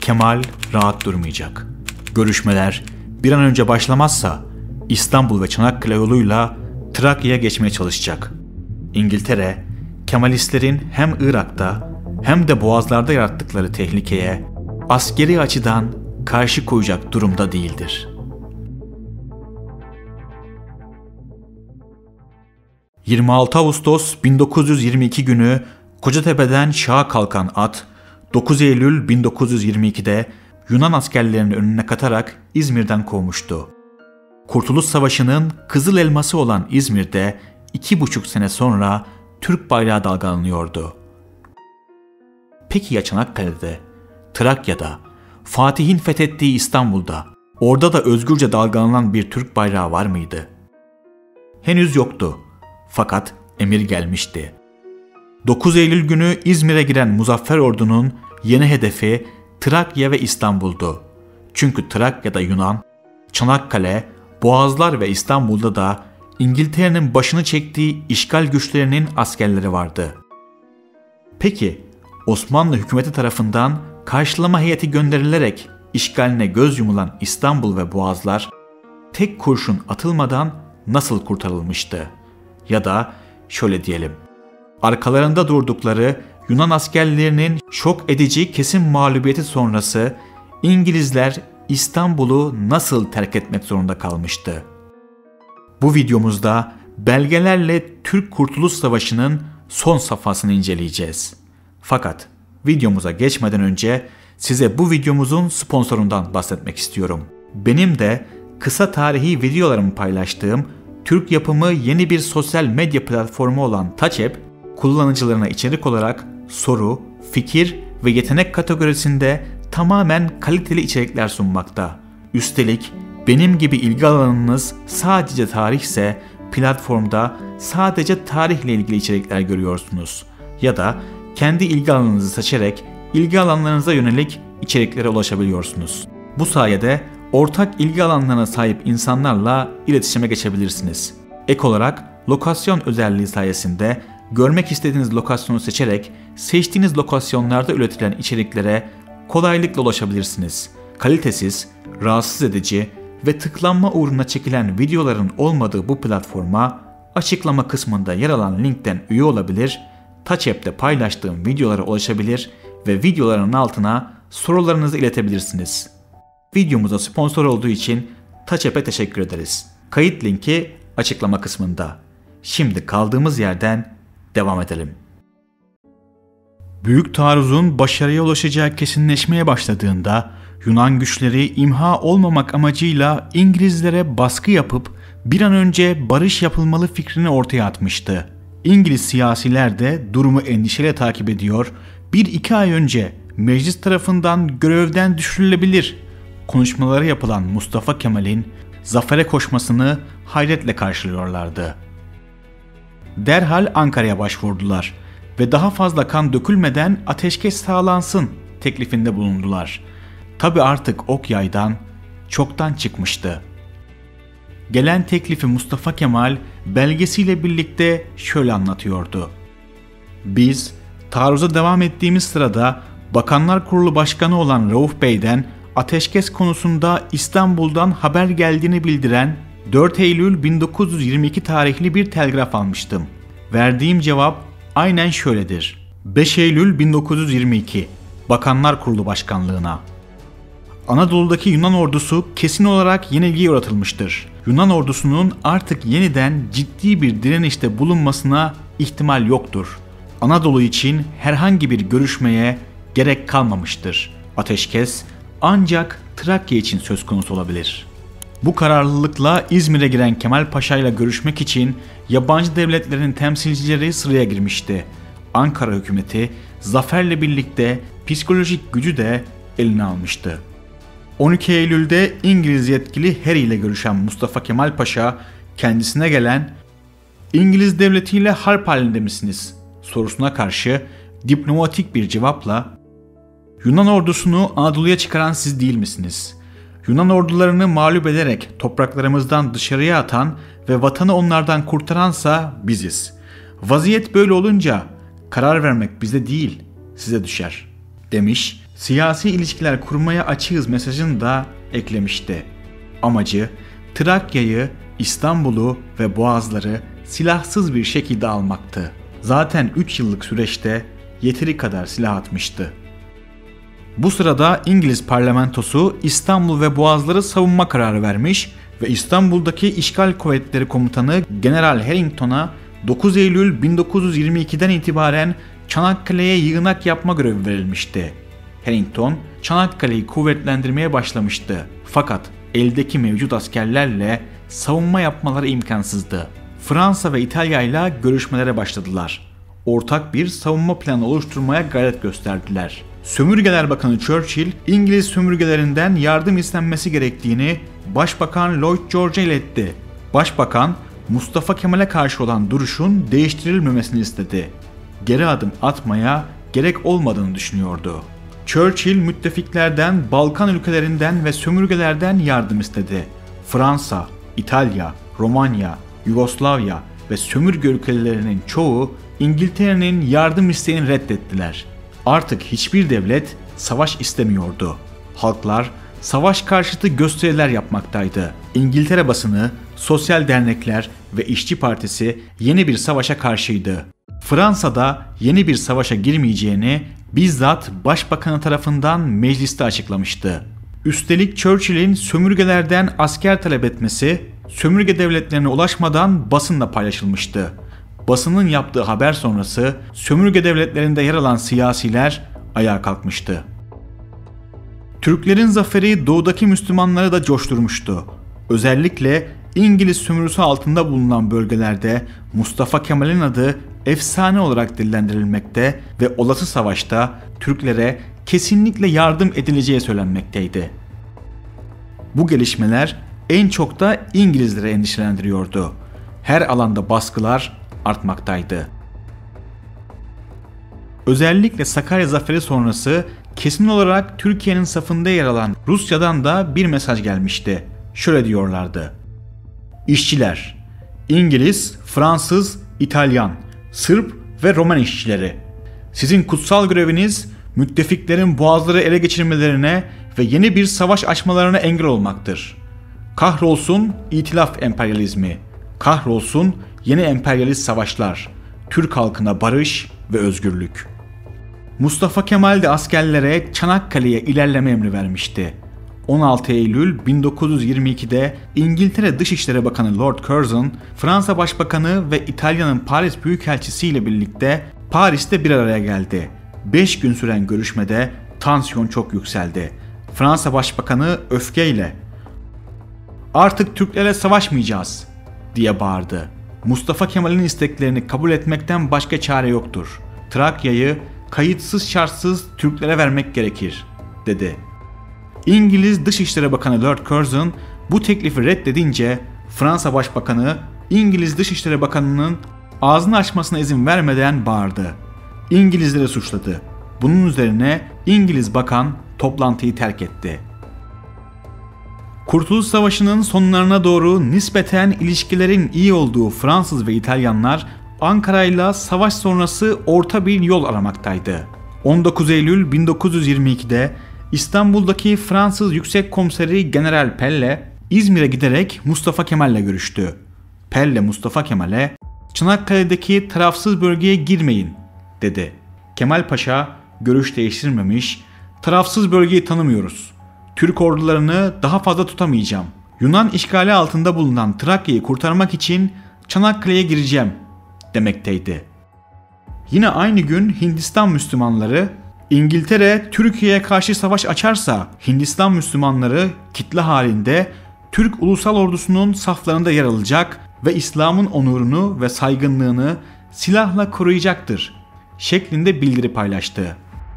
Kemal rahat durmayacak. Görüşmeler bir an önce başlamazsa İstanbul ve Çanakkale yoluyla Trakya'ya geçmeye çalışacak. İngiltere, Kemalistlerin hem Irak'ta hem de Boğazlar'da yarattıkları tehlikeye askeri açıdan karşı koyacak durumda değildir. 26 Ağustos 1922 günü Kocatepe'den şaha kalkan at, 9 Eylül 1922'de Yunan askerlerinin önüne katarak İzmir'den kovmuştu. Kurtuluş Savaşı'nın kızıl elması olan İzmir'de 2,5 sene sonra Türk bayrağı dalgalanıyordu. Peki ya Çanakkale'de, Trakya'da, Fatih'in fethettiği İstanbul'da, orada da özgürce dalgalanan bir Türk bayrağı var mıydı? Henüz yoktu. Fakat emir gelmişti. 9 Eylül günü İzmir'e giren Muzaffer Ordu'nun yeni hedefi Trakya ve İstanbul'du. Çünkü Trakya'da Yunan, Çanakkale, Boğazlar ve İstanbul'da da İngiltere'nin başını çektiği işgal güçlerinin askerleri vardı. Peki Osmanlı hükümeti tarafından karşılama heyeti gönderilerek işgaline göz yumulan İstanbul ve Boğazlar tek kurşun atılmadan nasıl kurtarılmıştı? Ya da şöyle diyelim, arkalarında durdukları Yunan askerlerinin şok edici kesin mağlubiyeti sonrası İngilizler İstanbul'u nasıl terk etmek zorunda kalmıştı? Bu videomuzda belgelerle Türk Kurtuluş Savaşı'nın son safhasını inceleyeceğiz. Fakat videomuza geçmeden önce size bu videomuzun sponsorundan bahsetmek istiyorum. Benim de kısa tarihi videolarımı paylaştığım Türk yapımı yeni bir sosyal medya platformu olan TouchApp, kullanıcılarına içerik olarak soru, fikir ve yetenek kategorisinde tamamen kaliteli içerikler sunmakta. Üstelik benim gibi ilgi alanınız sadece tarihse platformda sadece tarihle ilgili içerikler görüyorsunuz. Ya da kendi ilgi alanınızı seçerek ilgi alanlarınıza yönelik içeriklere ulaşabiliyorsunuz. Bu sayede ortak ilgi alanlarına sahip insanlarla iletişime geçebilirsiniz. Ek olarak lokasyon özelliği sayesinde görmek istediğiniz lokasyonu seçerek seçtiğiniz lokasyonlarda üretilen içeriklere kolaylıkla ulaşabilirsiniz. Kalitesiz, rahatsız edici ve tıklanma uğruna çekilen videoların olmadığı bu platforma açıklama kısmında yer alan linkten üye olabilir, TouchApp'te paylaştığım videolara ulaşabilir ve videoların altına sorularınızı iletebilirsiniz. Videomuza sponsor olduğu için TouchApp'e teşekkür ederiz. Kayıt linki açıklama kısmında. Şimdi kaldığımız yerden devam edelim. Büyük taarruzun başarıya ulaşacağı kesinleşmeye başladığında Yunan güçleri imha olmamak amacıyla İngilizlere baskı yapıp bir an önce barış yapılmalı fikrini ortaya atmıştı. İngiliz siyasiler de durumu endişeyle takip ediyor, 1-2 ay önce meclis tarafından görevden düşürülebilir konuşmaları yapılan Mustafa Kemal'in zafere koşmasını hayretle karşılıyorlardı. Derhal Ankara'ya başvurdular ve daha fazla kan dökülmeden ateşkes sağlansın teklifinde bulundular. Tabi artık ok yaydan çoktan çıkmıştı. Gelen teklifi Mustafa Kemal belgesiyle birlikte şöyle anlatıyordu. Biz taarruza devam ettiğimiz sırada Bakanlar Kurulu Başkanı olan Rauf Bey'den ateşkes konusunda İstanbul'dan haber geldiğini bildiren 4 Eylül 1922 tarihli bir telgraf almıştım. Verdiğim cevap aynen şöyledir. 5 Eylül 1922 Bakanlar Kurulu Başkanlığına. Anadolu'daki Yunan ordusu kesin olarak yenilgiye uğratılmıştır. Yunan ordusunun artık yeniden ciddi bir direnişte bulunmasına ihtimal yoktur. Anadolu için herhangi bir görüşmeye gerek kalmamıştır. Ateşkes ancak Trakya için söz konusu olabilir. Bu kararlılıkla İzmir'e giren Kemal Paşa ile görüşmek için yabancı devletlerin temsilcileri sıraya girmişti. Ankara hükümeti zaferle birlikte psikolojik gücü de eline almıştı. 12 Eylül'de İngiliz yetkili Harry ile görüşen Mustafa Kemal Paşa kendisine gelen "İngiliz devletiyle harp halinde misiniz?" sorusuna karşı diplomatik bir cevapla "Yunan ordusunu Anadolu'ya çıkaran siz değil misiniz? Yunan ordularını mağlup ederek topraklarımızdan dışarıya atan ve vatanı onlardan kurtaransa biziz. Vaziyet böyle olunca karar vermek bize değil, size düşer." demiş. siyasi ilişkiler kurmaya açığız mesajını da eklemişti. Amacı Trakya'yı, İstanbul'u ve Boğazları silahsız bir şekilde almaktı. Zaten 3 yıllık süreçte yeteri kadar silah atmıştı. Bu sırada İngiliz parlamentosu İstanbul ve Boğazları savunma kararı vermiş ve İstanbul'daki işgal kuvvetleri komutanı General Harrington'a 9 Eylül 1922'den itibaren Çanakkale'ye yığınak yapma görevi verilmişti. Harrington, Çanakkale'yi kuvvetlendirmeye başlamıştı. Fakat eldeki mevcut askerlerle savunma yapmaları imkansızdı. Fransa ve İtalya ile görüşmelere başladılar. Ortak bir savunma planı oluşturmaya gayret gösterdiler. Sömürgeler Bakanı Churchill, İngiliz sömürgelerinden yardım istenmesi gerektiğini Başbakan Lloyd George'a iletti. Başbakan, Mustafa Kemal'e karşı olan duruşun değiştirilmemesini istedi. Geri adım atmaya gerek olmadığını düşünüyordu. Churchill müttefiklerden, Balkan ülkelerinden ve sömürgelerden yardım istedi. Fransa, İtalya, Romanya, Yugoslavya ve sömürge ülkelerinin çoğu İngiltere'nin yardım isteğini reddettiler. Artık hiçbir devlet savaş istemiyordu. Halklar savaş karşıtı gösteriler yapmaktaydı. İngiltere basını, sosyal dernekler ve İşçi Partisi yeni bir savaşa karşıydı. Fransa'da yeni bir savaşa girmeyeceğini bizzat Başbakanı tarafından mecliste açıklamıştı. Üstelik Churchill'in sömürgelerden asker talep etmesi sömürge devletlerine ulaşmadan basınla paylaşılmıştı. Basının yaptığı haber sonrası sömürge devletlerinde yer alan siyasiler ayağa kalkmıştı. Türklerin zaferi doğudaki Müslümanları da coşturmuştu. Özellikle İngiliz sömürüsü altında bulunan bölgelerde Mustafa Kemal'in adı efsane olarak dillendirilmekte ve olası savaşta Türklere kesinlikle yardım edileceği söylenmekteydi. Bu gelişmeler en çok da İngilizleri endişelendiriyordu. Her alanda baskılar artmaktaydı. Özellikle Sakarya Zaferi sonrası kesin olarak Türkiye'nin safında yer alan Rusya'dan da bir mesaj gelmişti. Şöyle diyorlardı: İşçiler, İngiliz, Fransız, İtalyan, Sırp ve Roman işçileri, sizin kutsal göreviniz müttefiklerin boğazları ele geçirmelerine ve yeni bir savaş açmalarına engel olmaktır. Kahrolsun İtilaf emperyalizmi, kahrolsun yeni emperyalist savaşlar, Türk halkına barış ve özgürlük. Mustafa Kemal de askerlere Çanakkale'ye ilerleme emri vermişti. 16 Eylül 1922'de İngiltere Dışişleri Bakanı Lord Curzon, Fransa Başbakanı ve İtalya'nın Paris Büyükelçisi ile birlikte Paris'te bir araya geldi. 5 gün süren görüşmede tansiyon çok yükseldi. Fransa Başbakanı öfkeyle "Artık Türklerle savaşmayacağız" diye bağırdı. Mustafa Kemal'in isteklerini kabul etmekten başka çare yoktur. Trakya'yı kayıtsız şartsız Türklere vermek gerekir, dedi. İngiliz Dışişleri Bakanı Lord Curzon bu teklifi reddedince Fransa Başbakanı İngiliz Dışişleri Bakanı'nın ağzını açmasına izin vermeden bağırdı. İngilizleri suçladı. Bunun üzerine İngiliz bakan toplantıyı terk etti. Kurtuluş Savaşı'nın sonlarına doğru nispeten ilişkilerin iyi olduğu Fransız ve İtalyanlar Ankara'yla savaş sonrası orta bir yol aramaktaydı. 19 Eylül 1922'de İstanbul'daki Fransız Yüksek Komiseri General Pelle İzmir'e giderek Mustafa Kemal'le görüştü. Pelle Mustafa Kemal'e "Çanakkale'deki tarafsız bölgeye girmeyin" dedi. Kemal Paşa görüş değiştirmemiş, "Tarafsız bölgeyi tanımıyoruz. Türk ordularını daha fazla tutamayacağım. Yunan işgali altında bulunan Trakya'yı kurtarmak için Çanakkale'ye gireceğim" demekteydi. Yine aynı gün Hindistan Müslümanları, İngiltere Türkiye'ye karşı savaş açarsa Hindistan Müslümanları kitle halinde Türk ulusal ordusunun saflarında yer alacak ve İslam'ın onurunu ve saygınlığını silahla koruyacaktır şeklinde bildiri paylaştı.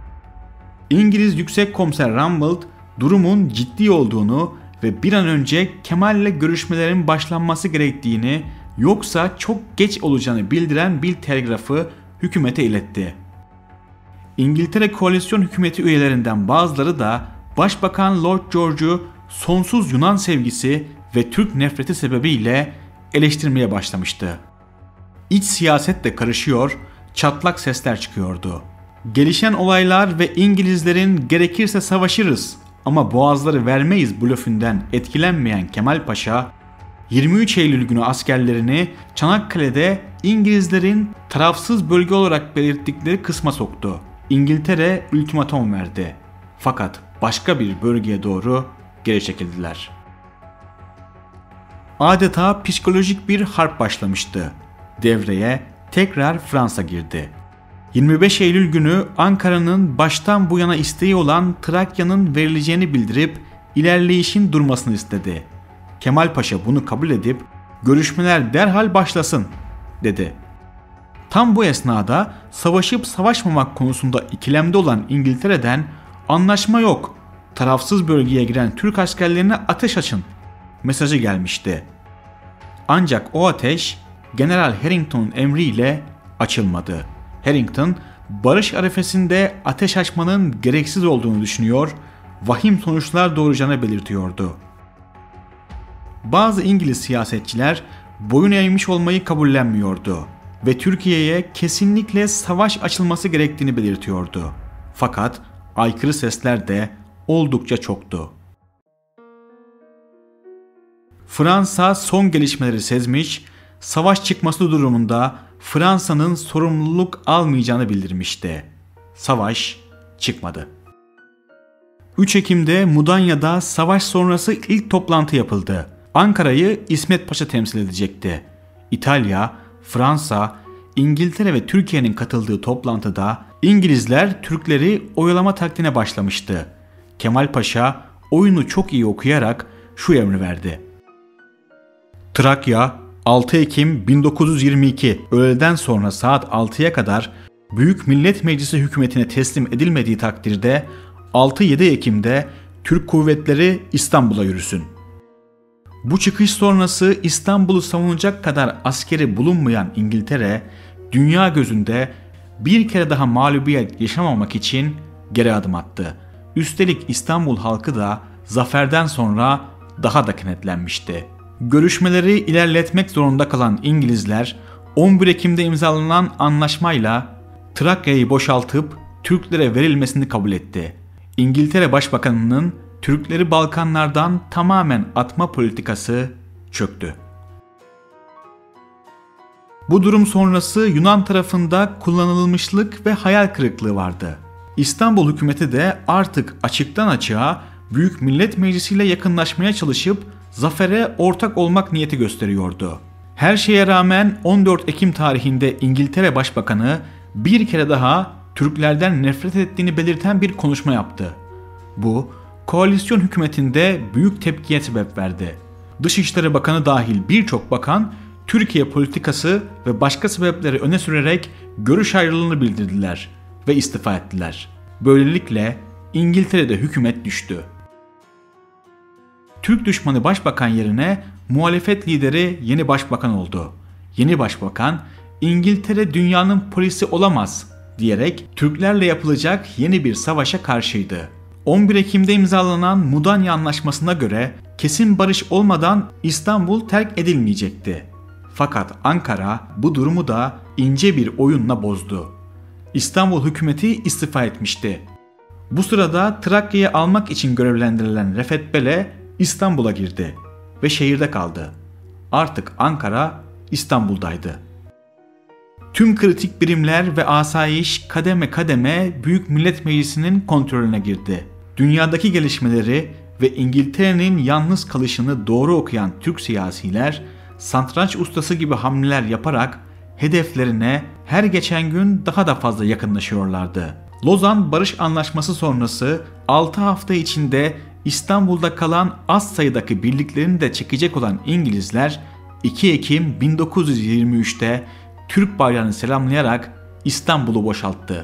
İngiliz Yüksek Komiser Rumbold durumun ciddi olduğunu ve bir an önce Kemal'le görüşmelerin başlanması gerektiğini, yoksa çok geç olacağını bildiren bir telgrafı hükümete iletti. İngiltere Koalisyon Hükümeti üyelerinden bazıları da Başbakan Lord George'u sonsuz Yunan sevgisi ve Türk nefreti sebebiyle eleştirmeye başlamıştı. İç siyaset de karışıyor, çatlak sesler çıkıyordu. Gelişen olaylar ve İngilizlerin gerekirse savaşırız ama boğazları vermeyiz blöfünden etkilenmeyen Kemal Paşa, 23 Eylül günü askerlerini Çanakkale'de İngilizlerin tarafsız bölge olarak belirttikleri kısma soktu. İngiltere ultimatom verdi. Fakat başka bir bölgeye doğru geri çekildiler. Adeta psikolojik bir harp başlamıştı. Devreye tekrar Fransa girdi. 25 Eylül günü Ankara'nın baştan bu yana isteği olan Trakya'nın verileceğini bildirip ilerleyişin durmasını istedi. Kemal Paşa bunu kabul edip görüşmeler derhal başlasın dedi. Tam bu esnada savaşıp savaşmamak konusunda ikilemde olan İngiltere'den anlaşma yok, tarafsız bölgeye giren Türk askerlerine ateş açın mesajı gelmişti. Ancak o ateş General Harrington'un emriyle açılmadı. Harrington barış arifesinde ateş açmanın gereksiz olduğunu düşünüyor, vahim sonuçlar doğuracağını belirtiyordu. Bazı İngiliz siyasetçiler boyun eğmiş olmayı kabullenmiyordu ve Türkiye'ye kesinlikle savaş açılması gerektiğini belirtiyordu. Fakat aykırı sesler de oldukça çoktu. Fransa son gelişmeleri sezmiş, savaş çıkması durumunda Fransa'nın sorumluluk almayacağını bildirmişti. Savaş çıkmadı. 3 Ekim'de Mudanya'da savaş sonrası ilk toplantı yapıldı. Ankara'yı İsmet Paşa temsil edecekti. İtalya, Fransa, İngiltere ve Türkiye'nin katıldığı toplantıda İngilizler Türkleri oyalama taktiğine başlamıştı. Kemal Paşa oyunu çok iyi okuyarak şu emri verdi. Trakya 6 Ekim 1922 öğleden sonra saat 6'ya kadar Büyük Millet Meclisi hükümetine teslim edilmediği takdirde 6-7 Ekim'de Türk kuvvetleri İstanbul'a yürüsün. Bu çıkış sonrası İstanbul'u savunacak kadar askeri bulunmayan İngiltere, dünya gözünde bir kere daha mağlubiyet yaşamamak için geri adım attı. Üstelik İstanbul halkı da zaferden sonra daha da kenetlenmişti. Görüşmeleri ilerletmek zorunda kalan İngilizler 11 Ekim'de imzalanan anlaşmayla Trakya'yı boşaltıp Türklere verilmesini kabul etti. İngiltere Başbakanı'nın Türkleri Balkanlardan tamamen atma politikası çöktü. Bu durum sonrası Yunan tarafında kullanılmışlık ve hayal kırıklığı vardı. İstanbul hükümeti de artık açıktan açığa Büyük Millet Meclisi ile yakınlaşmaya çalışıp zafere ortak olmak niyeti gösteriyordu. Her şeye rağmen 14 Ekim tarihinde İngiltere Başbakanı bir kere daha Türklerden nefret ettiğini belirten bir konuşma yaptı. Bu, koalisyon hükümetinde büyük tepkiye sebep verdi. Dışişleri Bakanı dahil birçok bakan Türkiye politikası ve başka sebepleri öne sürerek görüş ayrılığını bildirdiler ve istifa ettiler. Böylelikle İngiltere'de hükümet düştü. Türk düşmanı başbakan yerine muhalefet lideri yeni başbakan oldu. Yeni başbakan, İngiltere dünyanın polisi olamaz diyerek Türklerle yapılacak yeni bir savaşa karşıydı. 11 Ekim'de imzalanan Mudanya Anlaşması'na göre kesin barış olmadan İstanbul terk edilmeyecekti. Fakat Ankara bu durumu da ince bir oyunla bozdu. İstanbul hükümeti istifa etmişti. Bu sırada Trakya'yı almak için görevlendirilen Refet Bele İstanbul'a girdi ve şehirde kaldı. Artık Ankara İstanbul'daydı. Tüm kritik birimler ve asayiş kademe kademe Büyük Millet Meclisi'nin kontrolüne girdi. Dünyadaki gelişmeleri ve İngiltere'nin yalnız kalışını doğru okuyan Türk siyasiler, satranç ustası gibi hamleler yaparak hedeflerine her geçen gün daha da fazla yakınlaşıyorlardı. Lozan Barış Anlaşması sonrası 6 hafta içinde İstanbul'da kalan az sayıdaki birliklerini de çekecek olan İngilizler 2 Ekim 1923'te Türk bayrağını selamlayarak İstanbul'u boşalttı.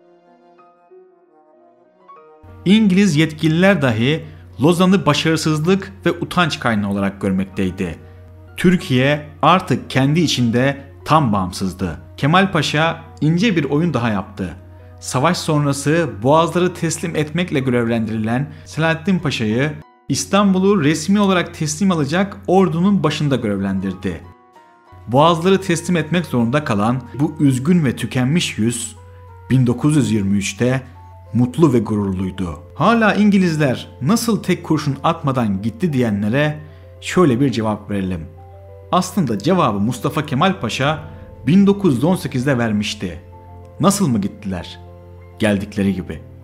İngiliz yetkililer dahi Lozan'ı başarısızlık ve utanç kaynağı olarak görmekteydi. Türkiye artık kendi içinde tam bağımsızdı. Kemal Paşa ince bir oyun daha yaptı. Savaş sonrası Boğazları teslim etmekle görevlendirilen Selahattin Paşa'yı İstanbul'u resmi olarak teslim alacak ordunun başında görevlendirdi. Boğazları teslim etmek zorunda kalan bu üzgün ve tükenmiş yüz 1923'te mutlu ve gururluydu. Hala İngilizler nasıl tek kurşun atmadan gitti diyenlere şöyle bir cevap verelim. Aslında cevabı Mustafa Kemal Paşa 1918'de vermişti. Nasıl mı gittiler? Geldikleri gibi.